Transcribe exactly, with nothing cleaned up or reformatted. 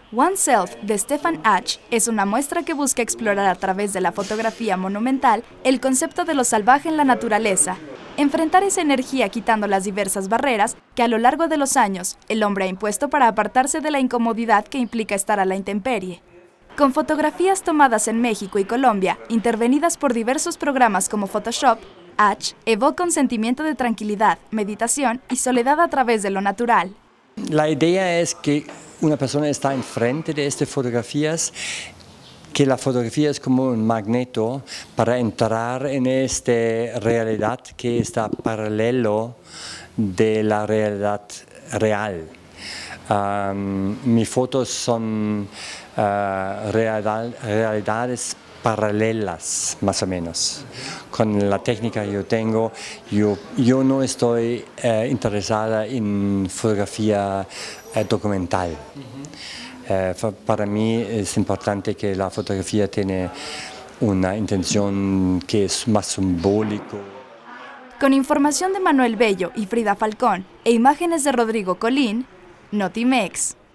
OneSelf de Stefan Ach es una muestra que busca explorar a través de la fotografía monumental el concepto de lo salvaje en la naturaleza, enfrentar esa energía quitando las diversas barreras que a lo largo de los años el hombre ha impuesto para apartarse de la incomodidad que implica estar a la intemperie. Con fotografías tomadas en México y Colombia, intervenidas por diversos programas como Photoshop, Ach evoca un sentimiento de tranquilidad, meditación y soledad a través de lo natural. La idea es que una persona está enfrente de estas fotografías, que la fotografía es como un magneto para entrar en esta realidad que está paralelo de la realidad real. Um, mis fotos son uh, realidad, realidades paralelas, más o menos. Con la técnica que yo tengo, yo, yo no estoy eh, interesada en fotografía eh, documental. Uh-huh. eh, para mí es importante que la fotografía tiene una intención que es más simbólico. Con información de Manuel Bello y Frida Falcón e imágenes de Rodrigo Colín, Notimex.